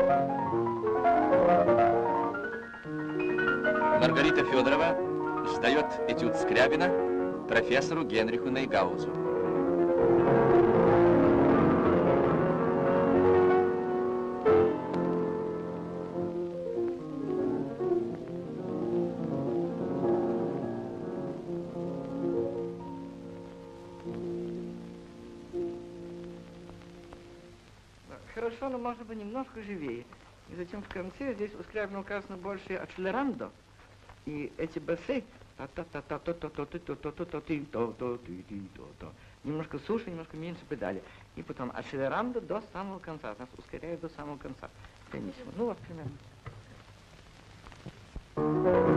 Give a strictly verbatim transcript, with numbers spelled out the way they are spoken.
Маргарита Федорова сдает этюд Скрябина профессору Генриху Нейгаузу. Хорошо, но может быть немножко живее. И затем в конце здесь у Скрябина указано больше акселерандо. И эти басы немножко суше, немножко меньше педали. И потом акселерандо до самого конца. Нас ускоряет до самого конца. Ну вот примерно.